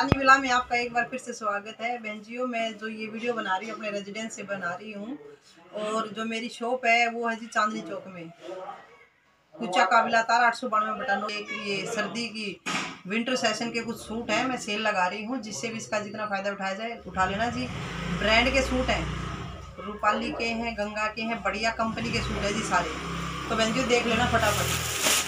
आनी विला में आपका एक बार फिर से स्वागत है बहन जियो। मैं जो ये वीडियो बना रही हूँ अपने रेजिडेंस से बना रही हूँ, और जो मेरी शॉप है वो है जी चांदनी चौक में। कुचा काबिला तार 892 बटन। एक ये सर्दी की विंटर सेशन के कुछ सूट हैं, मैं सेल लगा रही हूँ, जिससे भी इसका जितना फ़ायदा उठाया जाए उठा लेना जी। ब्रांड के सूट हैं, रूपाली के हैं, गंगा के हैं, बढ़िया कंपनी के सूट है जी सारे। तो बहन जी देख लेना फटाफट।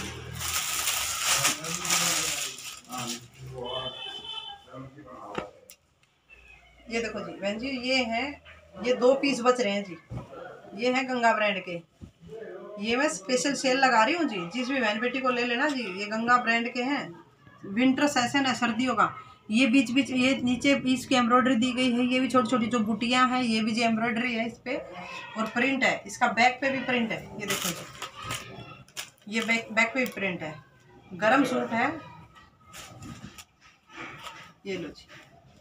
ये देखो जी बहन जी, ये हैं, ये 2 पीस बच रहे हैं जी। ये हैं गंगा ब्रांड के, ये मैं स्पेशल सेल लगा रही हूँ जी। जिस भी बहन बेटी को ले लेना जी, ये गंगा ब्रांड के हैं। विंटर सेशन है सर्दियों का। ये बीच बीच ये नीचे पीस की एम्ब्रॉयडरी दी गई है, ये भी छोटी छोटी जो बुटियाँ हैं, ये भी जी एम्ब्रॉयडरी है इस पे, और प्रिंट है इसका, बैक पे भी प्रिंट है। ये देखो जी, ये बैक पे भी प्रिंट है। गरम सूट है, ये लो जी,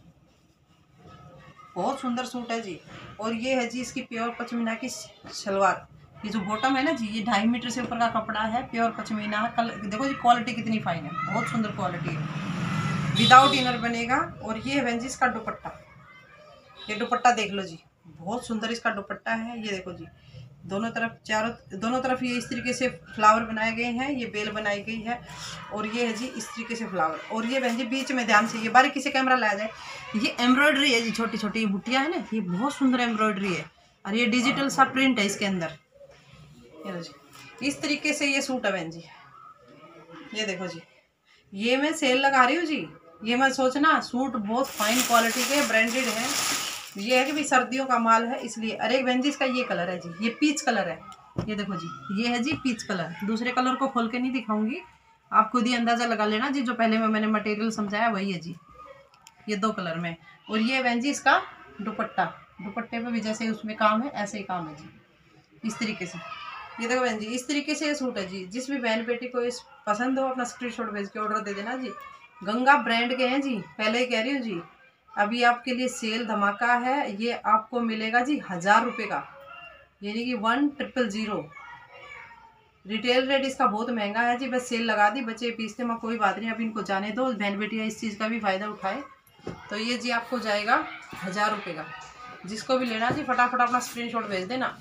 बहुत सुंदर सूट है जी। और ये है जी इसकी प्योर पश्मीना की सलवार। ये जो बॉटम है ना जी, ये 2.5 मीटर से ऊपर का कपड़ा है, प्योर पश्मीना। कलर देखो जी, क्वालिटी कितनी फाइन है, बहुत सुंदर क्वालिटी है, विदाउट इनर बनेगा। और ये है बहन जी इसका दुपट्टा, ये दुपट्टा देख लो जी, बहुत सुंदर इसका दुपट्टा है। ये देखो जी, दोनों तरफ ये इस तरीके से फ्लावर बनाए गए हैं, ये बेल बनाई गई है, और ये है जी इस तरीके से फ्लावर। और ये बहन जी बीच में ध्यान से, ये बारीकी से कैमरा लाया जाए, ये एम्ब्रॉयडरी है जी, छोटी छोटी ये बुटियाँ है ना, ये बहुत सुंदर एम्ब्रॉयडरी है, और ये डिजिटल सा प्रिंट है इसके अंदर। ये जी इस तरीके से ये सूट है बहन जी। ये देखो जी, ये मैं सेल लगा रही हूँ जी। ये मैं सोचना, सूट बहुत फाइन क्वालिटी के ब्रांडेड है। ये है कि भाई सर्दियों का माल है इसलिए। अरे बहन जी इसका ये कलर है जी, ये पीच कलर है। ये देखो जी, ये है जी पीच कलर। दूसरे कलर को खोल के नहीं दिखाऊंगी, आप खुद ही अंदाजा लगा लेना जी। जो पहले में मैंने मटेरियल समझाया वही है जी, ये 2 कलर में। और ये बहन जी इसका दुपट्टा, दुपट्टे पे भी जैसे उसमें काम है ऐसे ही काम है जी, इस तरीके से। ये देखो बहन जी, इस तरीके से ये सूट है जी। जिस भी बहन बेटी को इस पसंद हो, अपना स्क्रीनशॉट भेज के ऑर्डर दे देना जी। गंगा ब्रांड के हैं जी, पहले ही कह रही हूँ जी। अभी आपके लिए सेल धमाका है, ये आपको मिलेगा जी 1000 रुपये का, यानी कि 1000। रिटेल रेट इसका बहुत महंगा है जी, बस सेल लगा दी, बच्चे पीसते मैं, कोई बात नहीं, अब इनको जाने दो, बहन बेटियाँ इस चीज़ का भी फ़ायदा उठाए। तो ये जी आपको जाएगा 1000 रुपये का। जिसको भी लेना जी फटाफट अपना स्क्रीनशॉट भेज देना।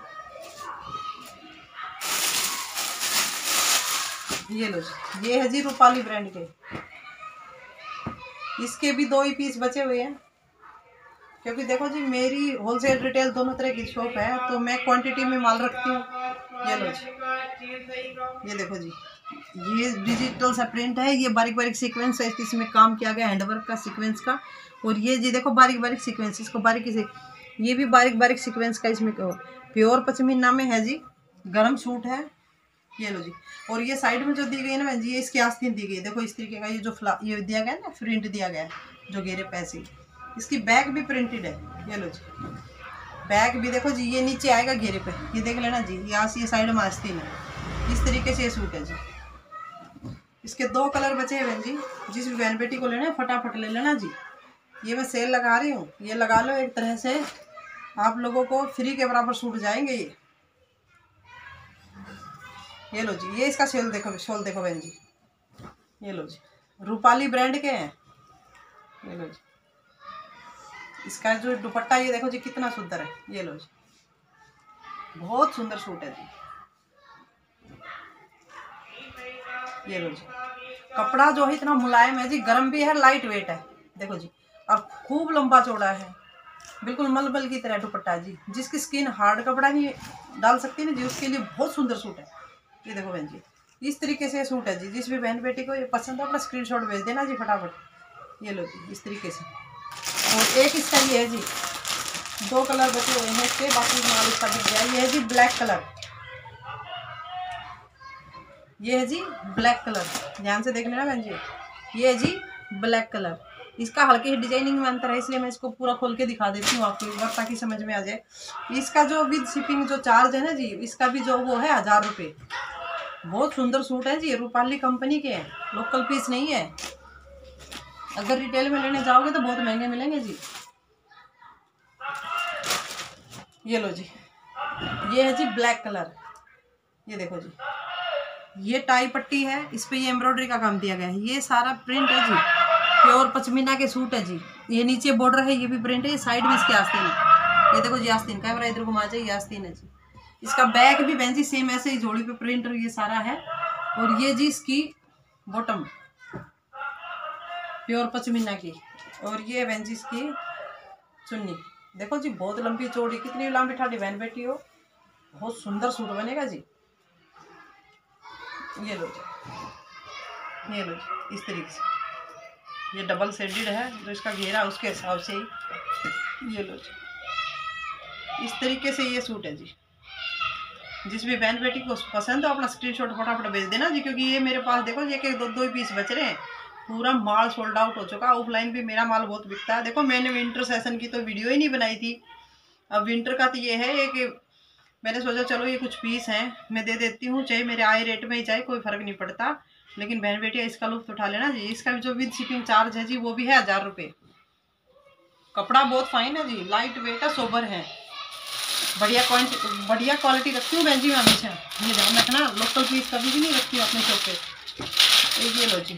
ये लो जी, ये है जी रूपाली ब्रांड के, इसके भी 2 ही पीस बचे हुए हैं, क्योंकि देखो जी मेरी होलसेल रिटेल दोनों तरह की शॉप है, तो मैं क्वांटिटी में माल रखती हूँ। ये लो जी, ये देखो जी, ये डिजिटल सा प्रिंट है, ये बारीक बारीक सीक्वेंस है, इसमें काम किया गया हैंडवर्क का सीक्वेंस का। और ये जी देखो बारीक बारीक सीक्वेंस, इसको बारीकी से, ये भी बारीक बारीक सीक्वेंस का इसमें प्योर पश्मीना में है जी, गर्म सूट है। ये लो जी, और ये साइड में जो दी गई है ना बहन जी, ये इसकी आस्तीन दी गई है। देखो इस तरीके का ये जो ये दिया गया है ना, प्रिंट दिया गया है जो घेरे पैसे। इसकी बैक भी प्रिंटेड है। ये लो जी, बैक भी देखो जी, ये नीचे आएगा घेरे पे, ये देख लेना जी, यहाँ से ये साइड में आस्तीन है। इस तरीके से ये सूट है जी। इसके 2 कलर बचे हैं बहन जी, जिस भी बहन बेटी को लेना है फटाफट ले लेना जी। ये मैं सेल लगा रही हूँ, ये लगा लो, एक तरह से आप लोगों को फ्री के बराबर सूट जाएंगे ये लो जी, ये इसका शॉल देखो बहन जी, ये लो जी, रूपाली ब्रांड के हैं। ये लो जी, इसका जो दुपट्टा ये देखो जी कितना सुंदर है। ये लो जी, बहुत सुंदर सूट है जी। ये लो जी, कपड़ा जो है इतना मुलायम है जी, गर्म भी है, लाइट वेट है। देखो जी, और खूब लंबा चौड़ा है, बिल्कुल मलमल की तरह दुपट्टा जी। जिसकी स्किन हार्ड कपड़ा नहीं डाल सकती ना जी, उसके लिए बहुत सुंदर सूट है। ये देखो बहन जी, इस तरीके से सूट है जी। जिस भी बहन बेटी को ये पसंद है अपना स्क्रीनशॉट भेज देना जी फटाफट। ये लो जी, इस तरीके से। और एक इसका ये है जी, 2 कलर बचे हुए हैं इसके, बाकी माल इसका दिख गया। ये है जी ब्लैक कलर, ये है जी ब्लैक कलर, ध्यान से देख लेना बहन जी। ये है जी ब्लैक कलर, इसका हल्के डिजाइनिंग में अंतर है, इसलिए मैं इसको पूरा खोल के दिखा देती हूँ आपको एक बार, ताकि समझ में आ जाए। इसका जो विद शिपिंग जो चार्ज है ना जी, इसका भी जो वो है 1000 रुपये। बहुत सुंदर सूट है जी, रूपाली कंपनी के हैं, लोकल पीस नहीं है। अगर रिटेल में लेने जाओगे तो बहुत महंगे मिलेंगे जी। ये लो जी, ये है जी ब्लैक कलर। ये देखो जी, ये टाई पट्टी है, इस पे ये एम्ब्रॉयडरी का काम दिया गया है, ये सारा प्रिंट है जी। प्योर पश्मीना के सूट है जी। ये नीचे बॉर्डर है, ये भी प्रिंट है, ये साइड में इसके आस्तीन है। ये देखो जी आस्तीन, कैमरा इधर घुमा जाए, ये आस्तीन है जी। इसका बैक भी बहन जी सेम ऐसे ही जोड़ी पे प्रिंट ये सारा है। और ये जी इसकी बॉटम प्योर पश्मीना की। और ये बहन जी इसकी चुन्नी। देखो जी बहुत लंबी चौड़ी, कितनी लंबी ठाडी बहन बेटी हो, बहुत सुंदर सूट बनेगा जी। ये लो जी, ये लो जी, इस तरीके से ये डबल शेडेड है, जो इसका घेरा उसके हिसाब से ही। ये लो जी, इस तरीके से ये सूट है जी। जिस भी बहन बेटी को पसंद हो अपना स्क्रीनशॉट फटाफट भेज देना जी, क्योंकि ये मेरे पास देखो जी एक दो ही पीस बच रहे हैं, पूरा माल सोल्ड आउट हो चुका। ऑफलाइन भी मेरा माल बहुत बिकता है। देखो मैंने विंटर सेशन की तो वीडियो ही नहीं बनाई थी। अब विंटर का तो ये है कि मैंने सोचा चलो ये कुछ पीस हैं मैं दे देती हूँ, चाहे मेरे आए रेट में ही चाहे कोई फर्क नहीं पड़ता, लेकिन बहन बेटियाँ इसका लुत्फ उठा लेना जी। इसका जो विद शिपिंग चार्ज है जी वो भी है 1000 रुपये। कपड़ा बहुत फाइन है जी, लाइट वेट है, सोबर है, बढ़िया क्वालिटी रखती हूँ बहन जी मैं हमेशा। ये ध्यान रखना, लोकल पीस कभी भी नहीं रखती हूँ अपने शॉप पे। ये लो जी,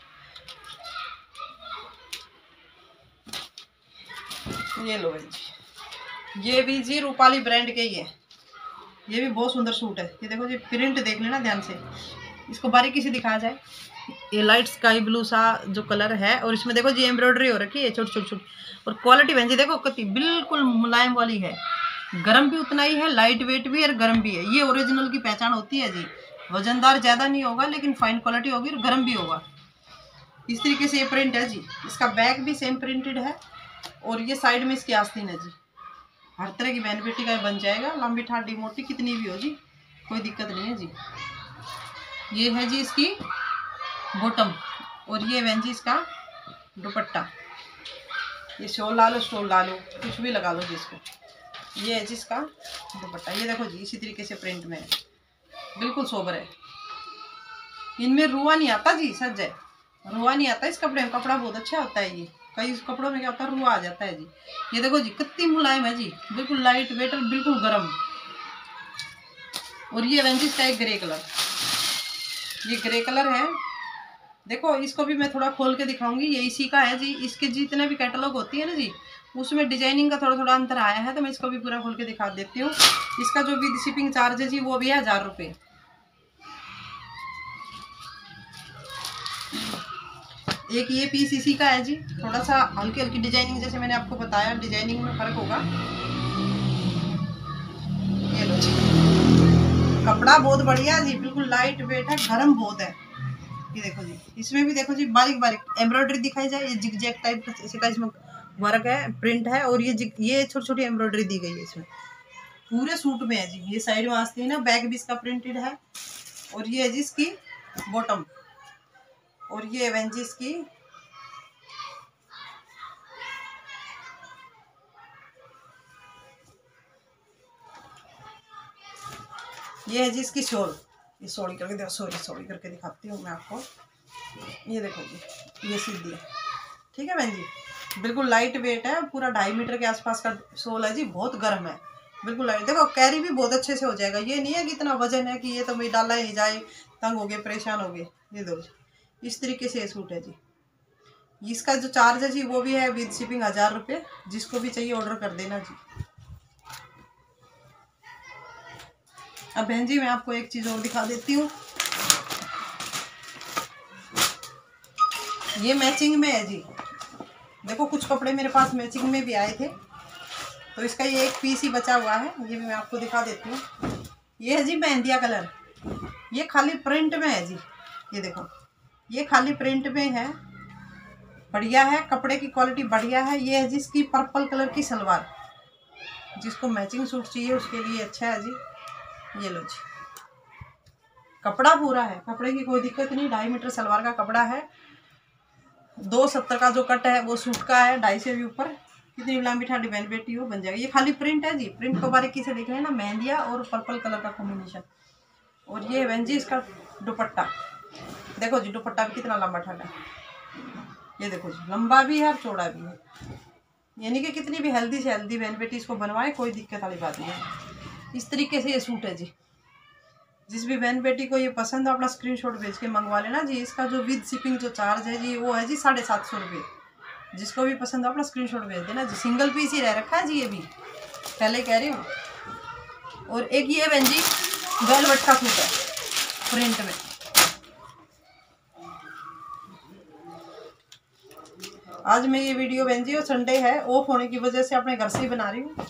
ये लो बहन जी, ये भी जी रूपाली ब्रांड के ही है। ये भी बहुत सुंदर सूट है। ये देखो जी प्रिंट देख लेना ध्यान से, इसको बारीकी से दिखाया जाए। ये लाइट स्काई ब्लू सा जो कलर है, और इसमें देखो जी एम्ब्रॉयडरी हो रखी है छोटी छोटी। और क्वालिटी बहन जी देखो कति बिल्कुल मुलायम वाली है, गर्म भी उतना ही है, लाइट वेट भी और गर्म भी है। ये ओरिजिनल की पहचान होती है जी। वजनदार ज़्यादा नहीं होगा लेकिन फाइन क्वालिटी होगी और गर्म भी होगा। इस तरीके से ये प्रिंट है जी। इसका बैक भी सेम प्रिंटेड है, और ये साइड में इसकी आस्तीन है जी। हर तरह की बहन बेटी का बन जाएगा, लंबी ठाडी मोटी कितनी भी हो जी, कोई दिक्कत नहीं है जी। ये है जी इसकी बॉटम, और ये बहन जी इसका दुपट्टा। ये शॉल ला लो, स्टोल ला लो, कुछ भी लगा लो जी इसको। ये है जिसका दुपट्टा। ये देखो जी इसी तरीके से प्रिंट में है, बिल्कुल सोबर है। इनमें रुआ नहीं आता जी, सच है रुआ नहीं आता इस कपड़े में। कपड़ा बहुत अच्छा होता है। ये कई कपड़ों में क्या होता है रुआ आ जाता है जी। ये देखो जी कितनी मुलायम है जी, बिल्कुल लाइट वेट और बिल्कुल गर्म। और ये वेंजिस का एक ग्रे कलर, ये ग्रे कलर है। देखो इसको भी मैं थोड़ा खोल के दिखाऊंगी, ये इसी का है जी। इसके जितने भी कैटलॉग होती है ना जी, उसमें डिजाइनिंग का थोड़ा थोड़ा अंतर आया है, तो मैं इसको भी पूरा खोल के दिखा देती हूँ। इसका जो विद शिपिंग चार्ज है जी वो भी है 1000 रुपये। एक ये पीस इसी का है जी, थोड़ा सा हल्की हल्की डिजाइनिंग, जैसे मैंने आपको बताया डिजाइनिंग में फर्क होगा। ये लो जी, कपड़ा बहुत बढ़िया जी, बिल्कुल लाइट वेट है, गर्म बहुत है। ये देखो जी, इसमें भी देखो जी बारीक बारीक एम्ब्रॉयडरी दिखाई जाए, ये जिग जैग टाइप का इसमें वर्क है, प्रिंट है। और ये छोटी छोटी एम्ब्रॉयडरी दी गई है इसमें, पूरे सूट में है जी। ये साइड में आस्तीन है, बैक भी इसका प्रिंटेड है। और ये है जी इसकी बॉटम, और ये है जी इसकी ये है जी इसकी शॉल। ये सॉरी करके देखो, सॉरी करके दिखाती हूँ मैं आपको। ये देखो जी, ये सीधी है, ठीक है बहन जी, बिल्कुल लाइट वेट है, पूरा 2.5 मीटर के आसपास का शॉल है जी, बहुत गर्म है, बिल्कुल लाइट। देखो कैरी भी बहुत अच्छे से हो जाएगा, ये नहीं है कि इतना वजन है कि ये तो मैं डाला ही नहीं जाए, तंग हो गए परेशान हो गए। ये दो इस तरीके से ये सूट है जी। इसका जो चार्ज है जी वो भी है विद शिपिंग 1000 रुपये। जिसको भी चाहिए ऑर्डर कर देना जी। अब बहन जी मैं आपको एक चीज़ और दिखा देती हूँ, ये मैचिंग में है जी। देखो कुछ कपड़े मेरे पास मैचिंग में भी आए थे, तो इसका ये एक पीस ही बचा हुआ है, ये भी मैं आपको दिखा देती हूँ। ये है जी मेहंदिया कलर, ये खाली प्रिंट में है जी। ये देखो ये खाली प्रिंट में है, बढ़िया है, कपड़े की क्वालिटी बढ़िया है। ये है जी इसकी पर्पल कलर की सलवार, जिसको मैचिंग सूट चाहिए उसके लिए अच्छा है जी। ये लो जी, कपड़ा पूरा है, कपड़े की कोई दिक्कत नहीं। 2.5 मीटर सलवार का कपड़ा है, 270 का जो कट है वो सूट का है, 2.5 से भी ऊपर। कितनी लंबी ठाडी बहन बेटी हो बन जाएगा। ये खाली प्रिंट है जी, प्रिंट को बारीकी से देख लेना, मेहंदिया और पर्पल कलर का कॉम्बिनेशन। और ये बहन जी इसका दुपट्टा, देखो जी दुपट्टा भी कितना लंबा ठाडा है। ये देखो जी लंबा भी है और चौड़ा भी है, यानी कि कितनी भी हेल्दी से हेल्दी बहन बेटी इसको बनवाए, कोई दिक्कत वाली बात नहीं है। इस तरीके से ये सूट है जी। जिस भी बहन बेटी को ये पसंद है अपना स्क्रीनशॉट भेज के मंगवा लेना जी। इसका जो विद शिपिंग जो चार्ज है जी वो है जी 750 रुपये। जिसको भी पसंद है अपना स्क्रीनशॉट भेज देना जी। सिंगल पीस ही रह रखा है जी ये भी, पहले कह रही हूँ। और एक ये बहन जी वेलवेट का सूट है प्रिंट में। आज मैं ये वीडियो बहन जी, और संडे है, ऑफ होने की वजह से अपने घर से ही बना रही हूँ,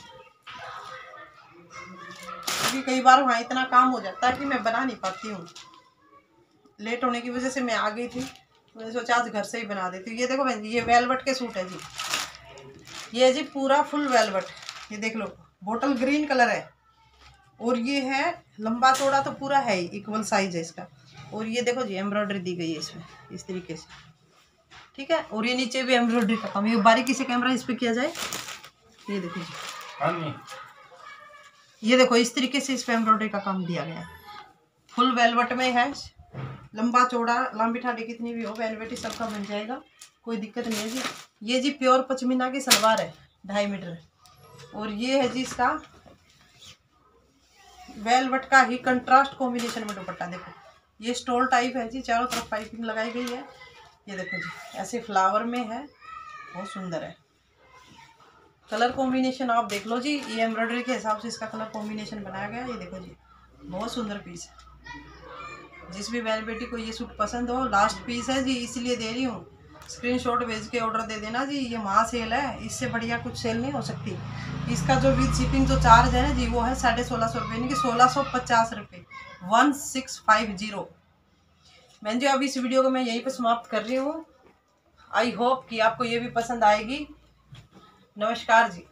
क्योंकि कई बार वहाँ इतना काम हो जाता है कि मैं बना नहीं पाती हूँ। लेट होने की वजह से मैं आ गई थी, मैंने सोचा आज घर से ही बना देती हूँ। ये देखो बहन जी, ये वेलवेट के सूट है जी। ये है जी पूरा फुल वेलवेट, ये देख लो, बोटल ग्रीन कलर है। और ये है लंबा चौड़ा तो पूरा है ही, इक्वल साइज है इसका। और ये देखो जी एम्ब्रॉयडरी दी गई है इसमें इस तरीके से, ठीक है। और ये नीचे भी एम्ब्रॉयडरी का काम, ये बारीकी से कैमरा इस पे किया जाए, ये देखो जी, ये देखो इस तरीके से इस पे एम्ब्रॉयडरी का काम दिया गया है। फुल वेलवेट में है, लंबा चौड़ा लंबी ठाडी कितनी भी हो वेलवेट सबका बन जाएगा, कोई दिक्कत नहीं है जी। ये जी प्योर पश्मीना की सलवार है 2.5 मीटर। और ये है जी इसका वेलवेट का ही कंट्रास्ट कॉम्बिनेशन में दुपट्टा। देखो ये स्टोल टाइप है जी, चारों तरफ पाइपिंग लगाई गई है। ये देखो जी ऐसे फ्लावर में है, बहुत सुंदर है। कलर कॉम्बिनेशन आप देख लो जी, ये एम्ब्रॉयडरी के हिसाब से इसका कलर कॉम्बिनेशन बनाया गया है। ये देखो जी बहुत सुंदर पीस है। जिस भी बहन बेटी को ये सूट पसंद हो, लास्ट पीस है जी इसलिए दे रही हूँ, स्क्रीनशॉट भेज के ऑर्डर दे देना जी। ये महा सेल है, इससे बढ़िया कुछ सेल नहीं हो सकती। इसका जो विद शिपिंग जो चार्ज है ना जी वो है 1650 रुपये, यानी कि 1650 रुपये, 1650। बहन जी अब इस वीडियो को मैं यहीं पर समाप्त कर रही हूँ। आई होप कि आपको ये भी पसंद आएगी। नमस्कार जी।